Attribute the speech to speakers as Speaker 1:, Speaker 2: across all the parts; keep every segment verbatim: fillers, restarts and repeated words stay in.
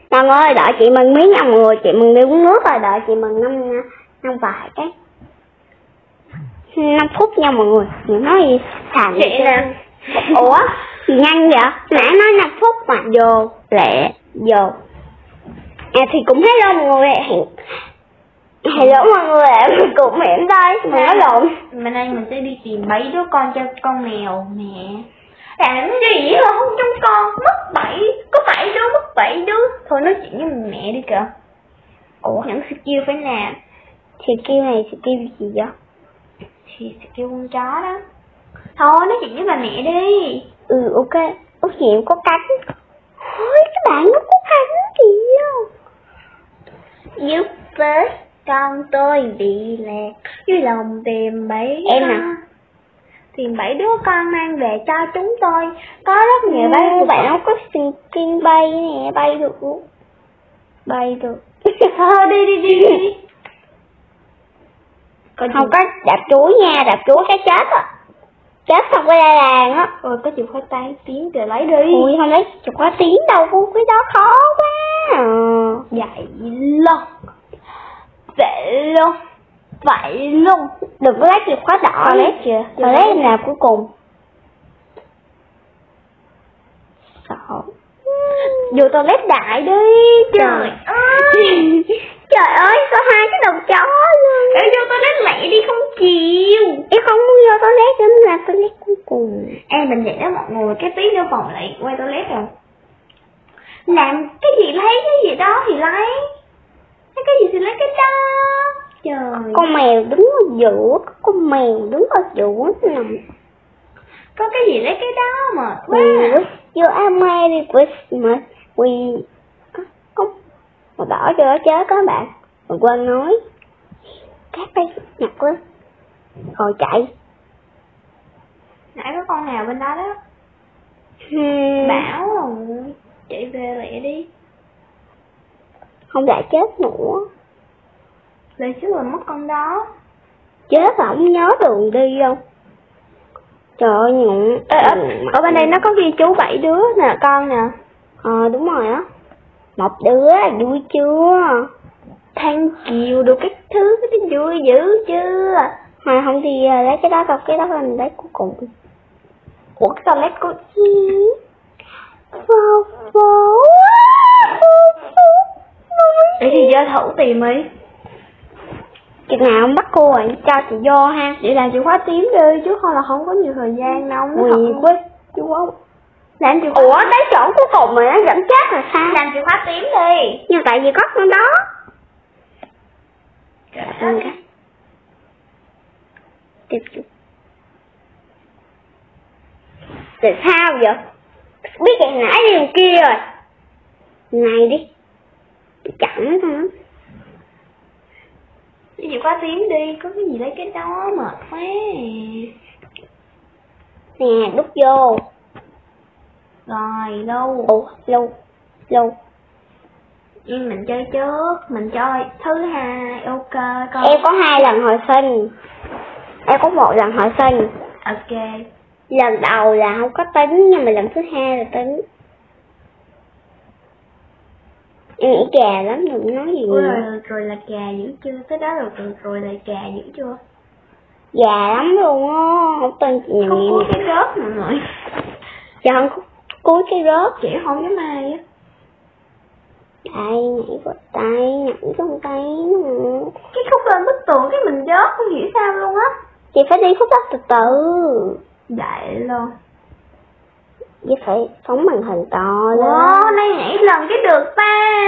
Speaker 1: Mọi người đợi chị Mừng miếng nha mọi người, chị Mừng đi uống nước rồi, đợi chị Mừng năm năm vài cái năm phút nha mọi người. Mình nói gì thằng
Speaker 2: chị nè.
Speaker 1: Ủa gì nhanh vậy? Nãy nói năm phút mà. Vô lẹ vô. À thì cũng hello mọi người. Hello mọi người ạ, mình cũng hiểm đây. Mình nói lộn.
Speaker 2: Mà nay mình sẽ đi tìm mấy đứa con cho con mèo nè. Làm gì mà không trông con, mất bảy, có bảy đứa, mất bảy đứa. Thôi nói chuyện với mẹ đi kìa. Ủa, những skill phải làm.
Speaker 1: Skill này skill gì vậy?
Speaker 2: Thì skill con chó đó. Thôi nói chuyện với bà mẹ đi.
Speaker 1: Ừ ok, út gì em có cánh. Ôi cái bạn nó có cánh kìa.
Speaker 2: Giúp với con tôi bị lạc dưới lòng tìm bảy
Speaker 1: em nè.
Speaker 2: Tìm bảy đứa con mang về cho chúng tôi. Có rất nhiều bay.
Speaker 1: Ừ, bạn nó có skin bay nè, bay được luôn. Bay được.
Speaker 2: Thôi đi đi đi đi.
Speaker 1: Còn không có đạp chuối nha, đạp chuối cái chết á. Chết không có ra làng á.
Speaker 2: Rồi có chìa khóa tay tiếng rồi lấy đi.
Speaker 1: Ui không lấy chìa khóa tiếng đâu, cái đó khó quá.
Speaker 2: Vậy luôn. Vậy luôn. Vậy luôn.
Speaker 1: Đừng có lấy chìa khóa đỏ.
Speaker 2: Con lấy kìa.
Speaker 1: Con lấy em nào cuối cùng. Sợ.
Speaker 2: Vô toilet đại đi. Trời ơi.
Speaker 1: Trời ơi có hai cái đầu chó luôn.
Speaker 2: Em vô toilet mẹ đi không chịu.
Speaker 1: Em không muốn vô toilet, em là toilet cuối cùng.
Speaker 2: Em mình vậy đó mọi người, cái tí vô phòng lại quay toilet rồi. Làm cái gì lấy cái gì đó thì lấy. Cái gì thì lấy cái đó. Trời.
Speaker 1: Con mèo đứng ở giữa, có con mèo đứng ở giữa nằm.
Speaker 2: Có cái gì lấy cái đó mà quá.
Speaker 1: Vô America mà we có màu đỏ chưa chết các bạn. Mình quên nói. Cát đây nhặt lên. Rồi chạy.
Speaker 2: Nãy có con nào bên đó đó.
Speaker 1: Hmm.
Speaker 2: Bảo rồi. Chạy về lẹ đi.
Speaker 1: Không lại chết nữa.
Speaker 2: Lần trước rồi mất con đó.
Speaker 1: Chết là không nhớ đường đi đâu. Trời ơi nhụng.
Speaker 2: Ê, ở, ở bên đây nó có ghi chú bảy đứa nè con nè.
Speaker 1: Ờ đúng rồi á. Một đứa vui chưa?
Speaker 2: Thank you được cái thứ cái vui dữ chưa?
Speaker 1: Mà không thì lấy cái đó đâu, cái đó là mình lấy cuối cùng.
Speaker 2: Ủa cái toilet của chi?
Speaker 1: Vô vô.
Speaker 2: Để thì vô thử tìm đi.
Speaker 1: Chừng nào không bắt cô rồi cho chị vô ha.
Speaker 2: Chị làm chìa khóa tím đi chứ không là không có nhiều thời gian đâu.
Speaker 1: Quỳ quýt chú không.
Speaker 2: Làm chìa khóa.
Speaker 1: Ủa tới chỗ cuối cùng mà nó vẫn chết rồi sao?
Speaker 2: Làm chìa khóa tím đi.
Speaker 1: Nhưng tại vì có con đó.
Speaker 2: Ừ.
Speaker 1: Tiếp tục. Tại sao vậy? Biết cái nãy đi đằng kia rồi. Này đi. Chặn nó thôi.
Speaker 2: Cái chìa khóa tím đi, có cái gì lấy cái đó mệt quá.
Speaker 1: Nè, đút vô.
Speaker 2: Rồi, lâu.
Speaker 1: Ủa, lâu. Lâu.
Speaker 2: Nhưng mình chơi trước, mình chơi thứ hai, ok con.
Speaker 1: Em có hai lần hồi sinh. Em có một lần hồi sinh.
Speaker 2: Ok.
Speaker 1: Lần đầu là không có tính, nhưng mà lần thứ hai là tính. Em nghĩ gà lắm, đừng nói gì nhiều.
Speaker 2: Rồi, rồi là gà dữ chưa? Tới đó rồi, rồi, rồi là gà dữ chưa?
Speaker 1: Gà lắm luôn á, không tin chị nhìn.
Speaker 2: Không có cái rớt mọi người.
Speaker 1: Dạ không có cuối cái rớt.
Speaker 2: Chị không giống ai á.
Speaker 1: Đây, nhảy vào tay, nhảy trong tay nữa.
Speaker 2: Cái khúc lên bức tường cái mình rớt, không hiểu sao luôn á.
Speaker 1: Chị phải đi khúc đó từ từ.
Speaker 2: Vậy luôn.
Speaker 1: Chị phải phóng màn hình to lên.
Speaker 2: Wow, nay nhảy lần cái được ta.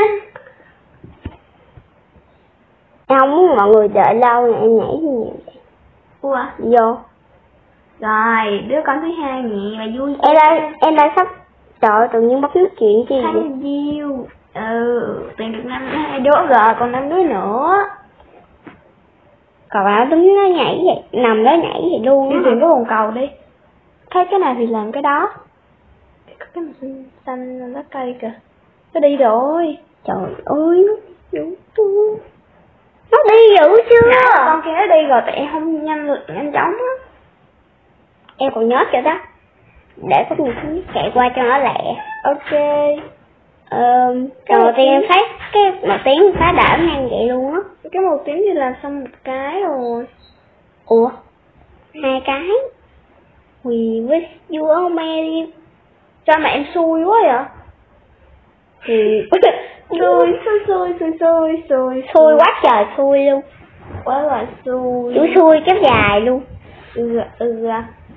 Speaker 1: Em không muốn mọi người đợi lâu nè, em nhảy nhiều.
Speaker 2: Ủa?
Speaker 1: Vô.
Speaker 2: Rồi, đứa con thứ hai nè, mà vui
Speaker 1: Em đang, em đang sắp, trời ơi, tự nhiên bắt nói chuyện chi vậy?
Speaker 2: Thank you. Ừ, tìm được năm hai đứa rồi, còn năm đứa nữa.
Speaker 1: Còn áo đứng nó nhảy vậy, nằm đó nhảy vậy luôn.
Speaker 2: Đi tìm cái bồn cầu đi. Thấy cái này thì làm cái đó. Có cái màu xanh, xanh lá cây kìa. Nó đi rồi.
Speaker 1: Trời ơi, nó dữ chưa? Nó đi dữ chưa?
Speaker 2: Dạ, con kia nó đi rồi, tại em không nhanh được, nhanh chóng á.
Speaker 1: Em còn nhớ cho đó. Để có người thứ chạy qua cho nó lẹ.
Speaker 2: Ok.
Speaker 1: Ờ,
Speaker 2: Cái
Speaker 1: đầu
Speaker 2: một
Speaker 1: tiên
Speaker 2: tiếng.
Speaker 1: phát cái một tiếng phá đảo nhanh vậy luôn á.
Speaker 2: Cái một tiếng thì làm xong một cái rồi.
Speaker 1: Ủa, hai cái. We wish you a merry.
Speaker 2: Sao mà em xui quá vậy?
Speaker 1: Thì
Speaker 2: Xui, xui, xui, xui, xui, xui,
Speaker 1: xui quá trời xui luôn.
Speaker 2: quá là xui.
Speaker 1: Chú xui kéo dài luôn.
Speaker 2: Ừ, ừ,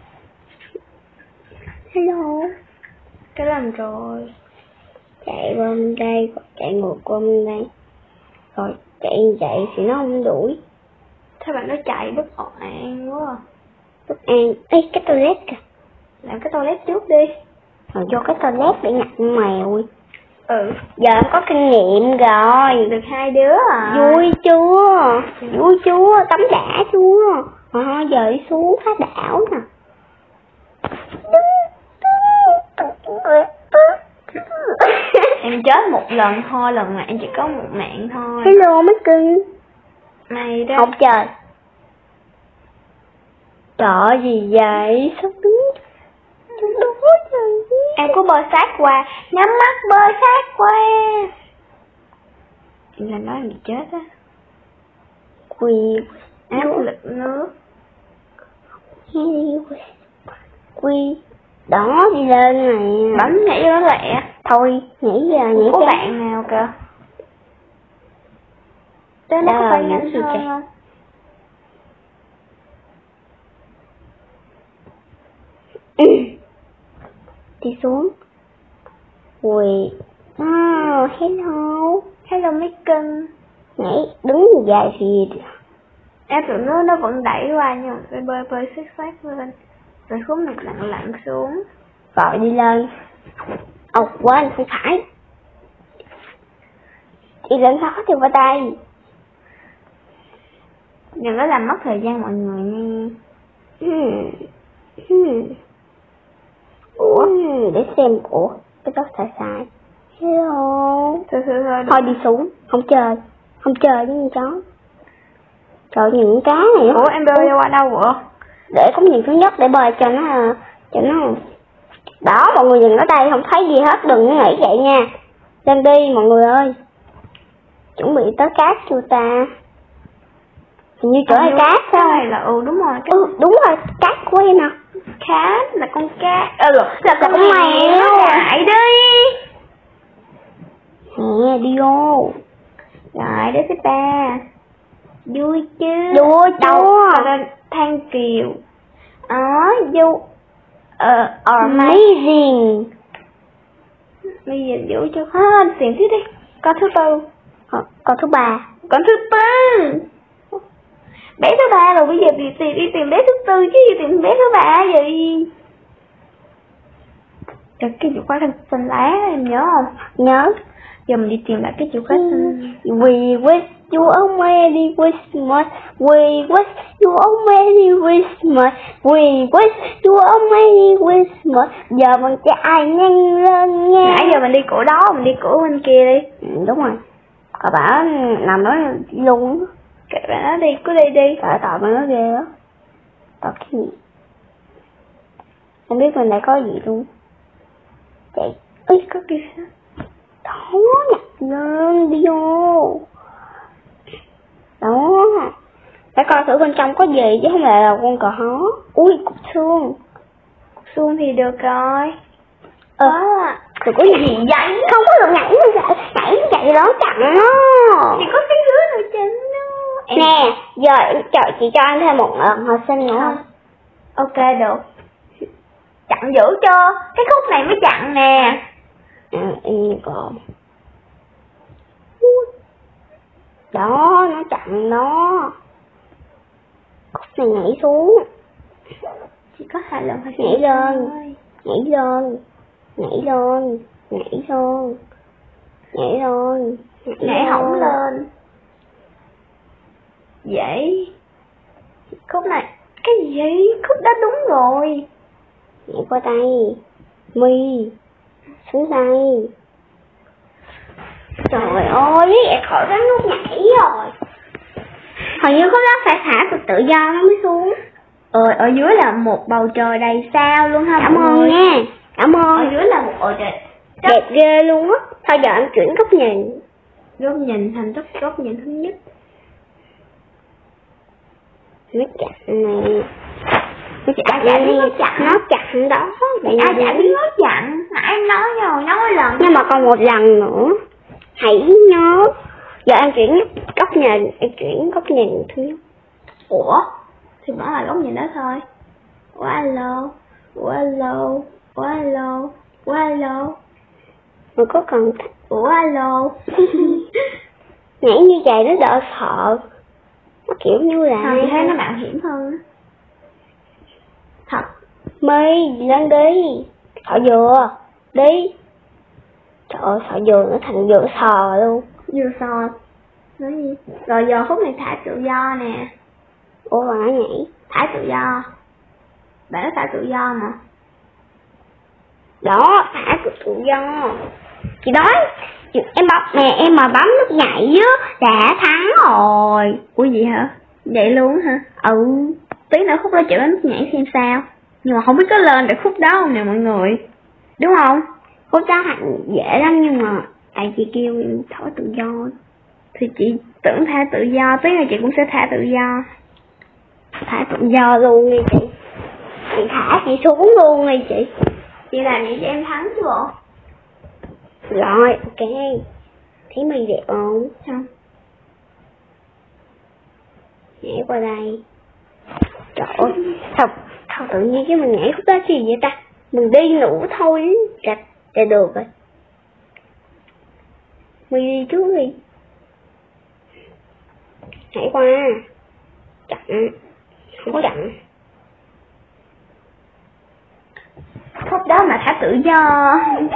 Speaker 1: Hello.
Speaker 2: cái làm rồi.
Speaker 1: Chạy qua bên đây, chạy ngược qua bên đây. Rồi chạy như vậy thì nó không đuổi.
Speaker 2: Thế bạn nó chạy bất ổn quá à.
Speaker 1: Bất an. Ê, cái toilet kìa.
Speaker 2: Làm cái toilet trước đi.
Speaker 1: Rồi vô cái toilet để nhặt con mèo.
Speaker 2: Ừ.
Speaker 1: Giờ em có kinh nghiệm rồi.
Speaker 2: Được hai đứa à.
Speaker 1: Vui chưa? Vui chưa? Tắm đã chưa? Rồi thôi giờ đi xuống phá đảo nè.
Speaker 2: Em chết một lần thôi, lần này em chỉ có một mạng thôi.
Speaker 1: Hello mấy cưng.
Speaker 2: Mày đó.
Speaker 1: Không trời. Trời gì vậy? Sao đứng? Đúng rồi.
Speaker 2: Em có bơi sát qua, nhắm mắt bơi sát qua. Em làm nói bị chết á.
Speaker 1: Quỳ.
Speaker 2: Áp lực nước.
Speaker 1: Quy. Đó đi lên này.
Speaker 2: Bấm nhảy nó lẹ.
Speaker 1: Thôi nhảy giờ nhảy
Speaker 2: Có
Speaker 1: cái.
Speaker 2: bạn nào kìa. Thế nó
Speaker 1: Đó,
Speaker 2: có phải
Speaker 1: nhảy
Speaker 2: nhanh
Speaker 1: gì
Speaker 2: hơn
Speaker 1: kìa.
Speaker 2: không?
Speaker 1: Đi xuống. Quỳ. Oh, hello.
Speaker 2: Hello mấy cưng.
Speaker 1: Nhảy đứng như vậy thì
Speaker 2: Em tưởng nó nó vẫn đẩy qua nhưng mà phải bơi bơi sát sát lên. Rồi khúc này lặn lặn xuống.
Speaker 1: gọi đi lên. Ồ quên không phải. Đi lên đó thì qua tay.
Speaker 2: Đừng có làm mất thời gian mọi người nha.
Speaker 1: Hmm. Hmm. Ủa để xem. Ủa cái đó sai sai. Hello.
Speaker 2: Thôi thôi thôi.
Speaker 1: Thôi đi xuống. Không chơi. Không chơi với con chó. Trời những cá này.
Speaker 2: Ủa em bơi qua đâu vậy?
Speaker 1: Để có nhiều thứ nhất để bơi cho nó cho nó đó. Mọi người nhìn ở đây không thấy gì hết, đừng có nghĩ vậy nha. Lên đi mọi người ơi. Chuẩn bị tới cát chưa ta? Hình như chỗ này cát phải
Speaker 2: Cái
Speaker 1: không?
Speaker 2: này là ừ đúng rồi. Cái
Speaker 1: Ừ đúng rồi, cát của em nè.
Speaker 2: cá là con cá. Ừ là, là con
Speaker 1: con mèo.
Speaker 2: mèo. Đại đi.
Speaker 1: Nè đi vô.
Speaker 2: Rồi đứa thứ ba. Vui chứ.
Speaker 1: Vui
Speaker 2: Đâu
Speaker 1: chưa?
Speaker 2: là than kiều. Đó vô. Ờ ờ mấy.
Speaker 1: Amazing.
Speaker 2: Bây giờ giữ cho hết tiền tiếp đi. Con thứ tư.
Speaker 1: Còn, còn thứ ba.
Speaker 2: Con thứ tư. Bé thứ ba rồi, bây giờ đi tìm đi tìm bé thứ tư chứ đi tìm bé thứ ba gì. Cái cái chìa khóa thân xanh lá em nhớ không?
Speaker 1: Nhớ.
Speaker 2: Giờ mình đi tìm lại cái chìa khóa xanh.
Speaker 1: We wish you a Merry Christmas. We wish you a Merry Christmas. We wish you a Merry Christmas. Giờ mình chạy nhanh lên nha.
Speaker 2: Nãy giờ mình đi cổ đó, mình đi cổ bên kia đi.
Speaker 1: Ừ, đúng rồi. Cậu bảo nằm đó luôn.
Speaker 2: Kệ bạn nó đi, cứ đi đi.
Speaker 1: Tại tội mà nó ghê á. Tội cái gì? Không biết mình lại có gì luôn. Chạy.
Speaker 2: Ui, có kia sao?
Speaker 1: Đó, nhặt lên, đi vô. Đó. Phải coi thử bên trong có gì chứ không phải là con cò hó. Ui, cục xương.
Speaker 2: Xuông thì được rồi.
Speaker 1: Ờ,
Speaker 2: Đó.
Speaker 1: rồi có gì vậy? Không có được nhảy như vậy. Nhảy như vậy đó chặn nó.
Speaker 2: Thì có cái dưới rồi chân nó. Em...
Speaker 1: Nè, giờ trời chị cho anh thêm một lần hồi sinh nữa không?
Speaker 2: Ok được. Chặn giữ cho. Cái khúc này mới chặn nè.
Speaker 1: À, y còn. Đó, nó chặn nó. Khúc này nhảy xuống.
Speaker 2: Chỉ có hai lần thôi.
Speaker 1: Nhảy lên. Nhảy lên. Nhảy lên. Nhảy lên. Nhảy lên.
Speaker 2: Nhảy hỏng lên. Vậy. Khúc này. Cái gì? Khúc đó đúng rồi.
Speaker 1: Nhảy qua tay. Mi. Xuống tay. Trời ơi, lý vậy khỏi gắn nút nhảy rồi. Hình như khúc đó phải thả cực tự do nó mới xuống.
Speaker 2: Ờ, ở dưới là một bầu trời đầy sao luôn ha.
Speaker 1: Cảm
Speaker 2: mọi
Speaker 1: ơn
Speaker 2: người.
Speaker 1: nha. Cảm
Speaker 2: Ở
Speaker 1: ơn.
Speaker 2: dưới là một bầu trời
Speaker 1: Đẹp ghê luôn á. Thôi giờ em chuyển góc nhìn.
Speaker 2: Góc nhìn thành góc góc nhìn thứ nhất.
Speaker 1: Nó chặt này. Nó chặt
Speaker 2: Ai chả biết nó chặt.
Speaker 1: Nó chặt đó.
Speaker 2: Ai chả biết nó chặn. Nãy em nói rồi, nói lần.
Speaker 1: Nhưng mà còn một lần nữa. Hãy nhớ. Giờ em chuyển góc nhìn. Em chuyển góc nhìn thứ nhất.
Speaker 2: Ủa? Thì vẫn là góc nhìn đó thôi. Ủa alo. Ủa alo. Ủa alo. Ủa alo.
Speaker 1: Mà có cần.
Speaker 2: Ủa alo.
Speaker 1: Nhảy như vậy nó đỡ sợ. Nó kiểu như là
Speaker 2: Không, thấy nó mạo hiểm hơn. Thật.
Speaker 1: Mây lên đi. Sợ dừa. Đi. Trời ơi sợ dừa nó thành dừa sò luôn.
Speaker 2: Dừa sò. Nói gì? Rồi giờ phút này thả tự do nè.
Speaker 1: Ủa mà nó nhảy.
Speaker 2: Thả tự do. Bạn nó thả tự do mà.
Speaker 1: Đó thả tự do. Chị nói em bấm nè, em mà bấm nút nhảy á đã thắng rồi.
Speaker 2: Ủa gì hả? Vậy luôn hả?
Speaker 1: Ừ.
Speaker 2: Tí nữa khúc đó chịu bấm nút nhảy xem sao. Nhưng mà không biết có lên được khúc đó không nè mọi người. Đúng không?
Speaker 1: Khúc đó hạnh dễ lắm nhưng mà tại chị kêu em thả tự do.
Speaker 2: Thì chị tưởng thả tự do, tí nữa chị cũng sẽ thả tự do.
Speaker 1: Thả tự do luôn đi chị. Chị thả chị xuống luôn đi chị.
Speaker 2: Chị làm vậy cho em thắng chứ bộ.
Speaker 1: Rồi, ok. Thấy mày đẹp không?
Speaker 2: Không.
Speaker 1: Nhảy qua đây. Trời ơi, sao, sao tự nhiên chứ mình nhảy khúc đó gì vậy ta? Mình đi nữa thôi. Chà, chà được rồi. Mày đi trước đi. Nhảy qua. Chậm. Không có chậm.
Speaker 2: Khúc đó mà thả tự do.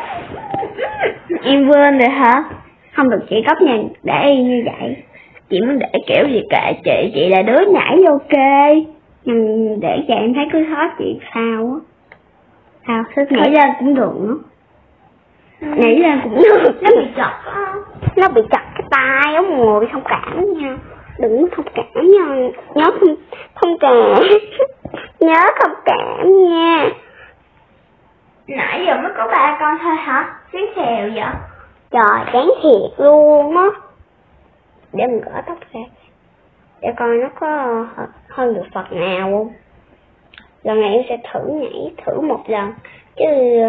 Speaker 2: Em quên rồi hả?
Speaker 1: Không được chị góc nhìn để y như vậy.
Speaker 2: Chị muốn để kiểu gì kệ chị, chị là đứa nhảy ok.
Speaker 1: Nhưng để vậy em thấy cứ sót chị sao á. Sao,
Speaker 2: Sao
Speaker 1: nhảy lên cũng được nữa.
Speaker 2: Ừ.
Speaker 1: Nhảy lên cũng được.
Speaker 2: Nó bị chật á.
Speaker 1: Nó bị chặt cái tay ông ngồi thông cảm nha. Đừng thông cảm nha. Nhớ thông, thông cảm. Nhớ thông cảm nha.
Speaker 2: Nãy giờ mới có ba con thôi hả? Xíu xèo vậy?
Speaker 1: Trời chán thiệt luôn á. Để mình gỡ tóc ra. Để coi nó có hơn được Phật nào không. Lần này em sẽ thử nhảy thử một lần. Chứ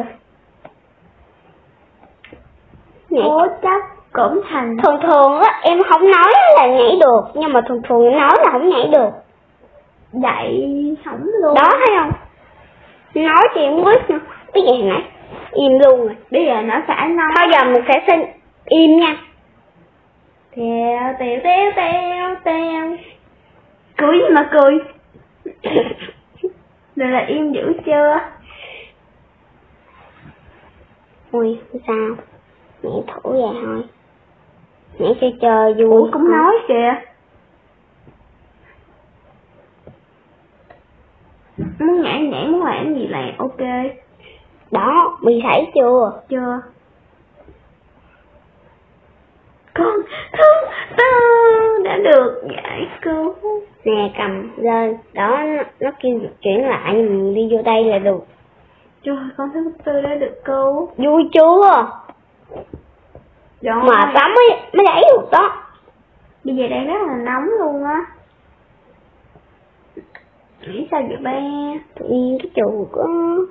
Speaker 1: nhảy
Speaker 2: Cố chấp cũng thành.
Speaker 1: thường thường á em không nói là nhảy được. Nhưng mà thường thường em nói là không nhảy được.
Speaker 2: Vậy sống luôn.
Speaker 1: Đó thấy không? Nói thì em biết nữa. Cái gì hồi nãy im luôn rồi.
Speaker 2: Bây giờ nó phải nói.
Speaker 1: Thôi giờ mình sẽ xin im nha.
Speaker 2: Tèo tèo tèo tèo tèo. Cười gì mà cười. Rồi là im dữ chưa?
Speaker 1: Ui sao? Nhảy thử vậy thôi. Nhảy chơi chơi vui.
Speaker 2: Ủa cũng nói kìa. Muốn nhảy nhảy muốn làm gì là ok.
Speaker 1: Đó, mày thấy chưa?
Speaker 2: Chưa. Con không tao đã được giải cứu.
Speaker 1: Nè cầm lên. Đó, nó, nó kêu chuyển lại nhưng mình đi vô đây là được.
Speaker 2: Trời, con thứ tư đã được cứu.
Speaker 1: Vui chưa?
Speaker 2: Rồi.
Speaker 1: Mà tắm mới, mới đẩy được đó.
Speaker 2: Bây giờ đang rất là nóng luôn á. Nghĩ sao vậy ba?
Speaker 1: Tự nhiên cái chuột á.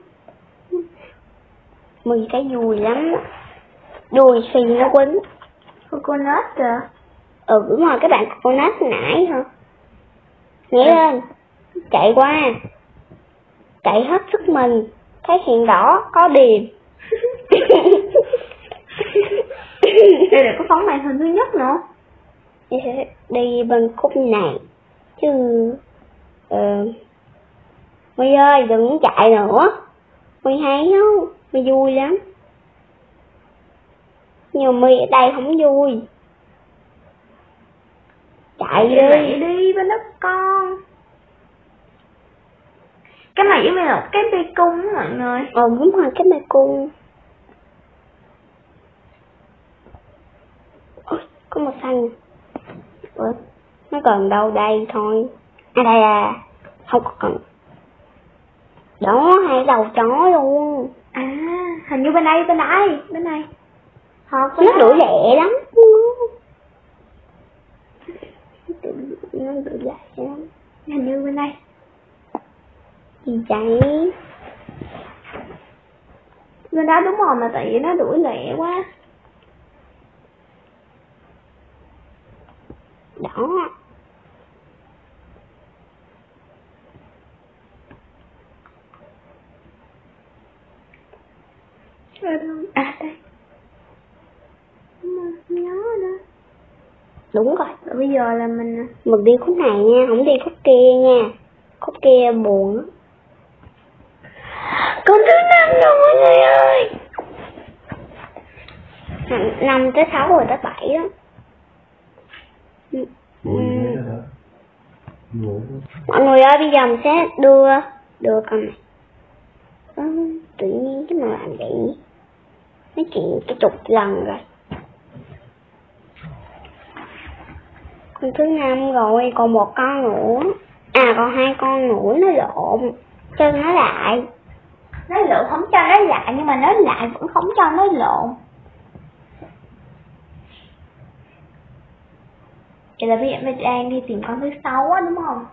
Speaker 1: Mì thấy vui lắm. Vui xì nó quýnh.
Speaker 2: Coconut kìa.
Speaker 1: Ừ đúng rồi, các bạn coconut nãy hả? Nhảy lên. Chạy qua. Chạy hết sức mình. Thấy hiện đỏ có điềm.
Speaker 2: Đây là có phóng màn hình thứ nhất nữa.
Speaker 1: Chị sẽ đi bên khúc này. Chứ ờ My ơi đừng chạy nữa. My hay không? My vui lắm. Nhưng mà My ở đây không vui. Chạy đi.
Speaker 2: Chạy đi bên đất con. Cái này giống như là cái bê cung á mọi người.
Speaker 1: Ờ đúng rồi, cái bê cung. Ôi, có một xanh. Ủa, nó còn đâu đây thôi. À đây à, không có cần. Đó, hai đầu chó luôn.
Speaker 2: À, Hình như bên đây, bên đây, bên này. Họ
Speaker 1: nó đuổi lẹ lắm. Nó đuổi lẹ lắm.
Speaker 2: Hình như bên đây.
Speaker 1: Gì vậy?
Speaker 2: Bên đó đúng rồi, mà tại vì nó đuổi lẹ quá.
Speaker 1: Đó.
Speaker 2: Ở đâu? À đây. Nhớ đó.
Speaker 1: Đúng rồi.
Speaker 2: Rồi bây giờ là mình
Speaker 1: Mình đi khúc này nha, không đi khúc kia nha. Khúc kia buồn á. Con thứ năm rồi mọi người ơi. Năm tới sáu rồi tới bảy đó. Mọi người ơi, bây giờ mình sẽ đưa đưa con này. Ừ, tự nhiên cái mà làm vậy. Nói chuyện cái chục lần rồi. Con thứ năm rồi, còn một con nữa. À, còn hai con nữa nó lộn. Cho nó lại.
Speaker 2: nó lộn không cho nó lại, nhưng mà nó lại cũng không cho nó lộn. Vậy là bây giờ mình đang đi tìm con thứ sáu á, đúng không?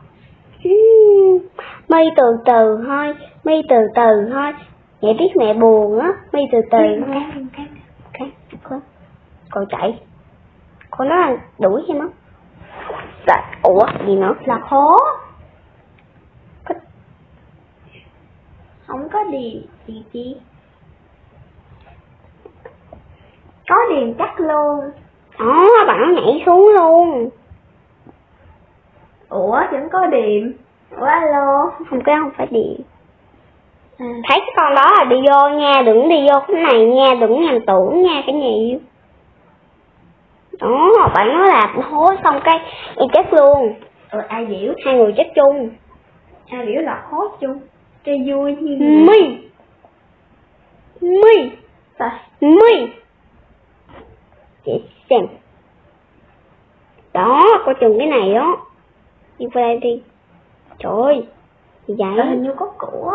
Speaker 1: Mây từ từ thôi, mây từ từ thôi. Mẹ biết mẹ buồn á, mây từ từ thôi. Okay. Còn chạy. Con nói là đuổi hay mất? Ủa, gì nữa?
Speaker 2: Là hố. Không có điền gì chi. Có điền chắc luôn.
Speaker 1: Đó, bạn nó nhảy xuống luôn.
Speaker 2: Ủa, vẫn có điền. Ủa, alo.
Speaker 1: Không, cái không phải điền. À. Thấy cái con đó là đi vô nha, đừng đi vô cái này nha, đừng nhầm tưởng nha, cái gì. Đó, bạn nói là hố xong cái em chết luôn.
Speaker 2: Ừ, ai biểu?
Speaker 1: Hai người chết chung.
Speaker 2: Ai biểu là hố chung? Chơi vui như
Speaker 1: Mi Mi
Speaker 2: Sao?
Speaker 1: Mi Chị xem. Đó, coi chừng cái này đó. Đi qua đây đi. Trời ơi, gì vậy?
Speaker 2: Ờ, hình như có cửa.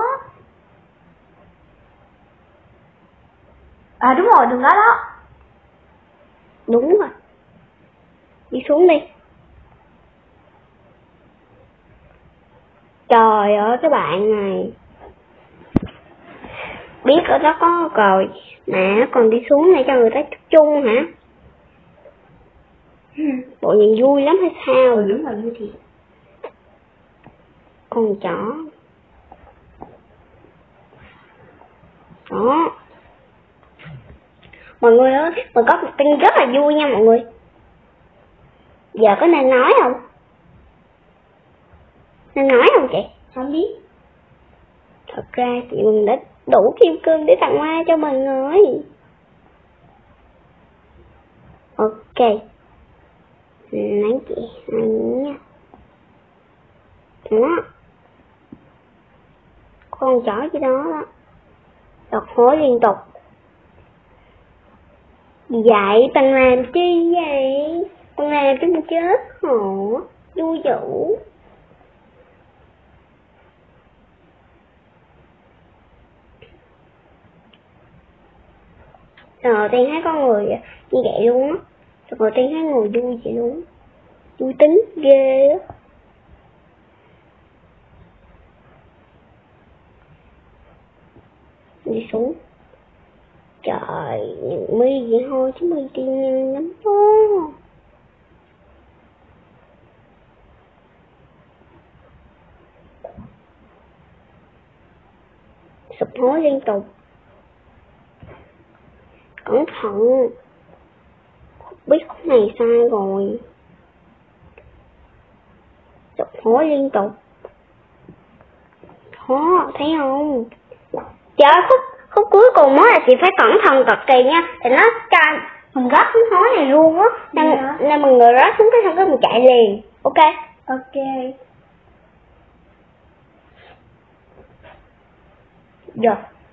Speaker 2: À đúng rồi, đường đó đó.
Speaker 1: Đúng rồi. Đi xuống đi. Trời ơi, cái bạn này. Biết ở đó có rồi mà còn đi xuống này cho người ta chúc chung hả? Bộ nhìn vui lắm hay sao?
Speaker 2: Ừ, đúng rồi, vui thiệt.
Speaker 1: Con chó. Đó. Mọi người ơi, mình có một tin rất là vui nha mọi người. Giờ có nên nói không? Nên nói không chị?
Speaker 2: Không biết.
Speaker 1: Thật ra chị mình đã đủ kim cương để tặng hoa cho mình rồi. Ok. Nói chị nha. Đó. Con chó chứ đó đó. Đọc hối liên tục. Vậy bạn làm chi vậy? Bạn làm cho mình chết hả? Vui dữ. Rồi tiên thấy con người như vậy luôn á. Rồi tiên thấy người vui vậy luôn. Vui tính ghê á. Đi xuống. Trời, những mi vậy thôi chứ mi tiên nhanh lắm đó. Sụp hối liên tục. Cẩn thận. Biết khúc này sai rồi. Sụp hối liên tục. Đó, thấy không? Trời ơi, khúc, khúc cuối cùng á là chị phải cẩn thận cực kỳ nha. Thì nó cho mình rớt xuống hố này luôn á. Nên, yeah. nên mình người rớt xuống cái xong cái mình chạy liền. Ok?
Speaker 2: Ok.
Speaker 1: Rồi.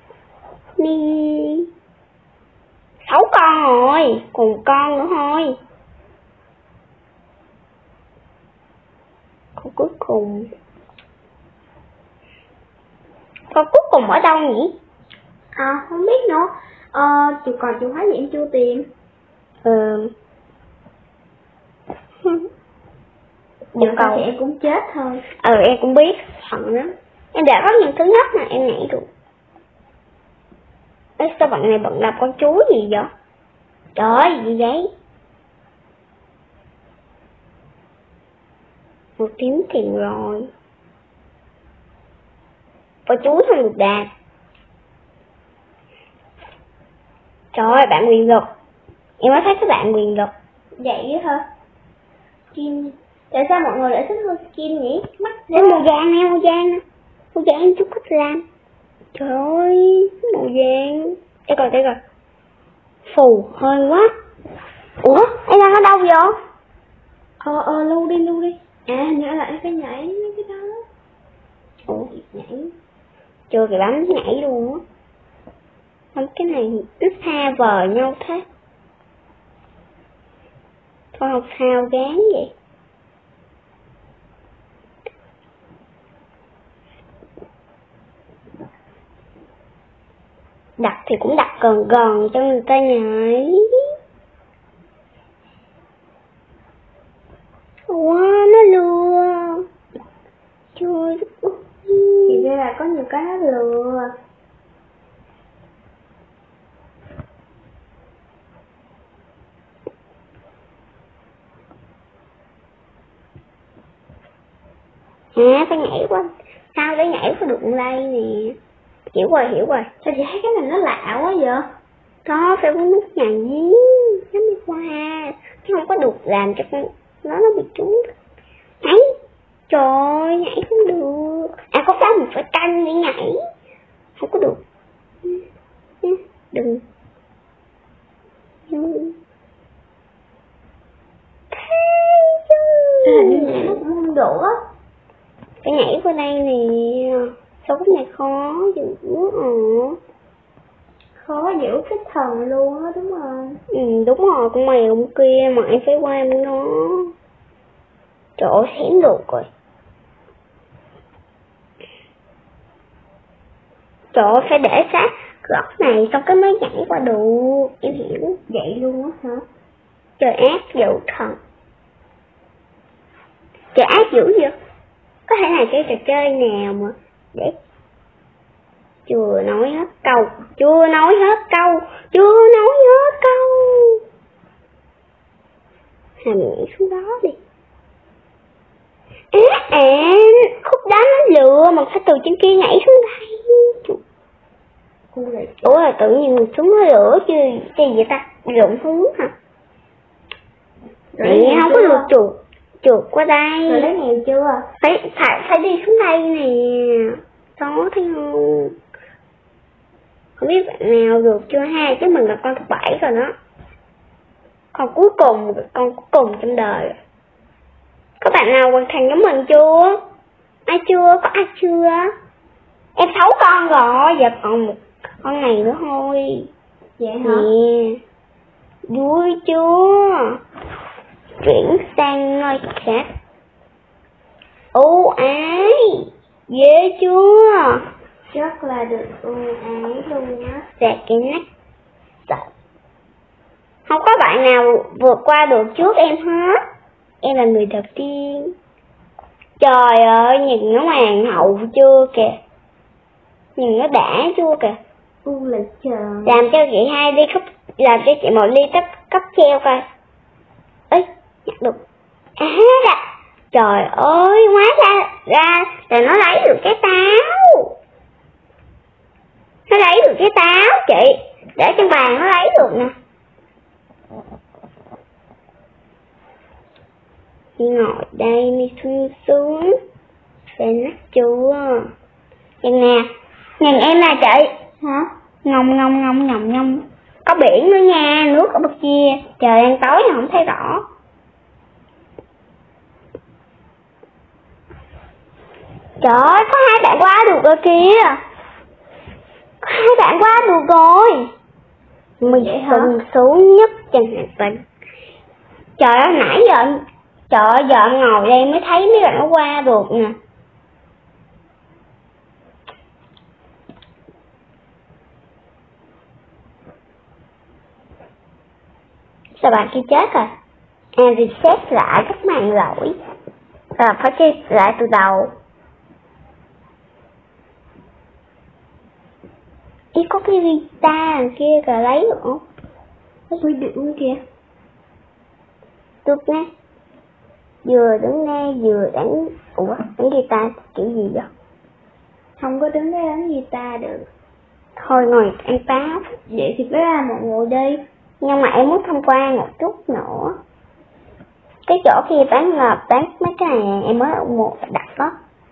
Speaker 1: Đi. Sáu con rồi. Còn một con nữa thôi. Con cuối cùng. Con cuối cùng ở đâu nhỉ?
Speaker 2: À không biết nữa. Ờ, chịu còn chịu khóa gì em chưa tìm.
Speaker 1: Ừ.
Speaker 2: Những con thì em cũng chết thôi.
Speaker 1: Ừ em cũng biết, hận lắm. Em đã có những thứ nhất mà em nhảy được. Ê sao bạn này bận làm con chú gì vậy? Trời ơi gì vậy? Một tiếng tiền rồi. Con chú không được đạt. Trời ơi bạn quyền lực. Em mới thấy các bạn quyền lực.
Speaker 2: Vậy hả? Skin. Tại sao mọi người lại thích hơn skin nhỉ? Mắt
Speaker 1: Cái màu vàng nè, màu vàng nè. Màu vàng em chút thích làm. Trời ơi, màu vàng. Đây coi, đây coi. Phù, hơi quá. Ủa, em đang ở đâu vậy?
Speaker 2: Ờ, ờ, lưu đi, lưu đi. À, nhớ là em phải nhảy mấy cái đó.
Speaker 1: Ủa, nhảy. Chưa kìa bấm nhảy luôn á. Không, cái này nó xa vời nhau thế. Thôi học sao gán vậy. Đặt thì cũng đặt gần gần cho người ta nhảy. Wow, nó lừa. Trời ơi.
Speaker 2: Thì ra là có nhiều cái nó lừa.
Speaker 1: À, phải nhảy qua. Sao để nhảy qua được đây nè. Hiểu rồi, hiểu rồi.
Speaker 2: Sao chị thấy cái này nó lạ quá vậy?
Speaker 1: Đó, phải có nút nhảy. Nó mới qua. Chứ không có được làm cho con nó nó bị trúng. Nhảy. Trời ơi, nhảy không được. À, có cái mình phải canh để nhảy. Không có được. Đừng.
Speaker 2: Hình như nhảy nó cũng không đủ á.
Speaker 1: Phải nhảy qua đây nè. Sao cái này khó dữ ờ.
Speaker 2: Khó giữ cái thần luôn á, đúng không?
Speaker 1: Ừ, đúng rồi, con mèo con kia mà em phải qua nó. Trời ơi, xém được rồi. Trời ơi, phải để sát góc này xong cái mới nhảy qua được. Em hiểu.
Speaker 2: Vậy luôn á hả?
Speaker 1: Trời ác dữ thần. Trời ác dữ vậy. Có thể là cái trò chơi nào mà để chưa nói hết câu, chưa nói hết câu, chưa nói hết câu. Hà mình nhảy xuống đó đi. À, à, khúc đó nó lừa, mà phải từ trên kia nhảy xuống đây. Ủa là tự nhiên mình xuống nó lửa chứ, cái gì ta, lộn hướng hả? Vậy không có được chuột, chuột qua đây.
Speaker 2: Rồi lấy nghèo chưa?
Speaker 1: Phải, phải, phải đi xuống đây nè. Đó thấy không? Không biết bạn nào được chưa ha, chứ mình là con thứ bảy rồi đó. Con cuối cùng, con cuối cùng trong đời. Có bạn nào hoàn thành giống mình chưa? Ai chưa? Có ai chưa? Em sáu con rồi, giờ còn một con này nữa thôi.
Speaker 2: Vậy hả?
Speaker 1: Nè. Vui chưa? Chuyển sang ngôi khác. Ưu ái. Ghê chưa?
Speaker 2: Rất là được ưu ái luôn á.
Speaker 1: Xẹt cái nách. Sợ. Không có bạn nào vượt qua được trước em hết. Em là người đầu tiên. Trời ơi, nhìn nó hoàng hậu chưa kìa. Nhìn nó đã chưa kìa.
Speaker 2: U là trời.
Speaker 1: Làm cho chị hai đi cấp, làm cho chị một ly cấp cấp treo coi. Ê, nhặt được. À ra. Trời ơi, hóa ra ra là nó lấy được cái táo. Nó lấy được cái táo chị. Để trên bàn nó lấy được nè. Ngồi đây mi sung sướng. Xem nát chưa. Nhìn nè. Nhìn em nè chị.
Speaker 2: Hả?
Speaker 1: Ngông ngông ngông ngông ngông. Có biển nữa nha, nước ở bên kia. Trời đang tối không thấy rõ. Trời ơi, có hai bạn qua được rồi kìa. Có hai bạn qua được rồi. Mình sung sướng nhất trên hành tinh. Trời ơi, nãy giờ trời ơi, giờ ngồi đây mới thấy mấy bạn nó qua được nè. Sao bạn kia chết rồi? À, reset lại các mạng lỗi. Rồi phải chơi lại từ đầu. Ý có cái guitar kia kìa, lấy được không?
Speaker 2: Quy định kìa.
Speaker 1: Được nè. Vừa đứng nghe vừa đánh. Ủa, đánh guitar kiểu gì vậy?
Speaker 2: Không có đứng đây đánh guitar được.
Speaker 1: Thôi ngồi ăn táo.
Speaker 2: Vậy thì phải ra mọi người đi.
Speaker 1: Nhưng mà em muốn tham quan một chút nữa. Cái chỗ kia bán ngợp, bán mấy cái này em mới ở một đặt đó.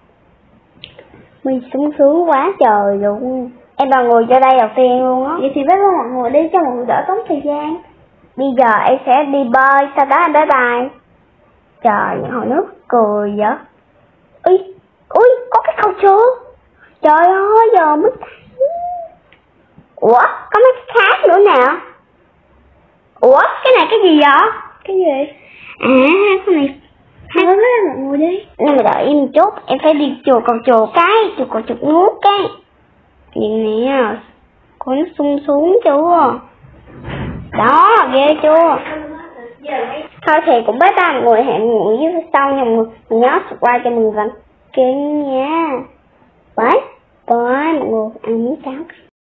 Speaker 1: Mình sung sướng quá trời luôn. Em là người cho đây đầu tiên luôn á.
Speaker 2: Vậy thì phải với mọi người đi cho mọi người đỡ tốn thời gian.
Speaker 1: Bây giờ em sẽ đi bơi, sau đó em bye bye. Trời, những hồi nước cười vậy. Ui, ui, có cái cầu trượt. Trời ơi, giờ mới thấy. Ủa, có mấy cái khác nữa nè. Ủa, cái này cái gì vậy?
Speaker 2: Cái gì?
Speaker 1: À, cái này.
Speaker 2: Hai với mọi người đi.
Speaker 1: Nhưng mà đợi em một chút, em phải đi chùa cầu chùa cái, chùa cầu chùa ngút cái. Nhìn nè, có nó sung xuống chưa? Đó, ghê chưa? Thôi thì cũng bye bye mọi người, hẹn mọi người dưới sau nha mọi người. Mình nhớ subscribe cho mình gần kênh nha. Bye, bye mọi người, ăn miếng cháo.